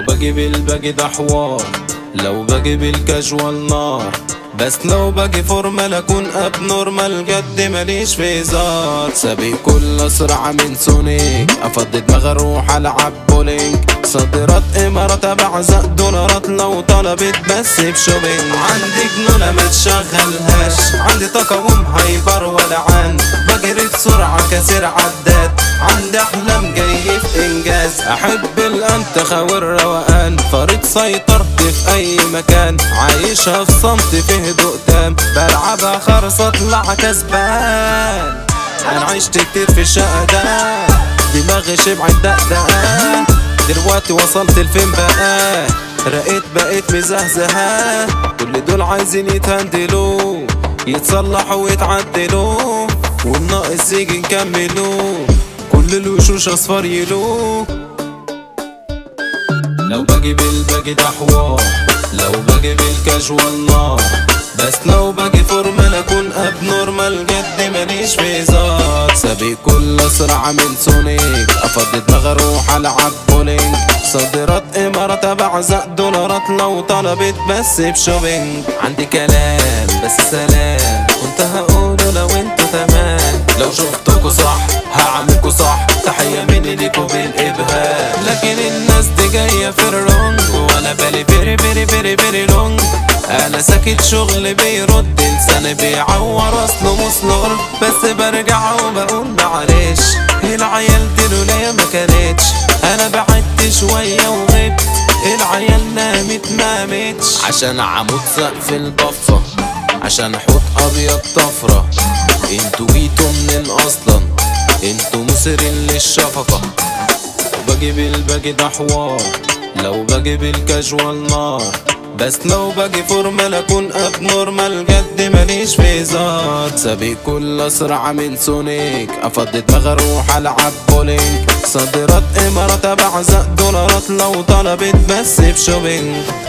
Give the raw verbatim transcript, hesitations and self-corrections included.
باجي بالباجي ده حوار، لو باجي بالكاجوال نار، بس لو باجي فورمال اكون اب نورمال، جد ماليش في هزار. سابق كل اسرع من سونيك، افضي دماغ اروح العب بولينج، صادرات امارات بعزق دولارات لو طلبت بس بشوبينج. عندي جنونة ما تشغلهاش، عندي طاقة ومهايبر ولا عند، بجري بسرعة كسر عداد، عندي احلام جاي في انجاز، احب الانتخة والروقان، فريق سيطرت في اي مكان، عايشها في صمت في هدوء تام، بلعبها خرص اطلع كسبان. انا عشت كتير في الشقة ده، دماغي شبعت دقدقة، دلوقتي وصلت لفين بقى، رقيت بقيت مزهزهة، كل دول عايزين يتهندلوا، يتصلحوا ويتعدلوا، والناقص يجي نكملوا، كل الوشوش اصفر يلو. لو باجي بالباجي ده حوار، لو باجي بالكاجوال نار، بس لو باجي فورمال اكون اب نورمال، جد ماليش في هزار. سابق كل اسرع من سونيك، افضي دماغ اروح العب بولينج، صادرات امارات بعزق دولارات لو طلبت بس بشوبينج. عندي كلام بس سلام، كنت هقوله لو انتوا تمام، لو شفتكوا صح هعملكوا صح، تحية مني ليكوا بالابهام. لكن الناس دي جاية في الرونج، وانا بالي بيري بيري بيري بيري لونج، انا ساكت شغل بيرد، لساني بيعور اصله مسلور، بس برجع وبقول معلش، العيال دي لولايا ما كانتش، انا بعدت شوية وغبت، العيال نامت ما ماتش، عشان عمود سقف البفة، عشان حوت ابيض طفرة، انتوا جيتوا منين اصلا، انتوا مسرين للشفقة. باجي بالباجي ده حوار، لو باجي بالكاجوال نار، بس لو باجي فورمال اكون اب نورمال، جد ماليش في هزار. سابق كل اسرع من سونيك، افضي دماغ اروح العب بولينج، صادرات امارات بعزق دولارات لو طلبت بس بشوبينج.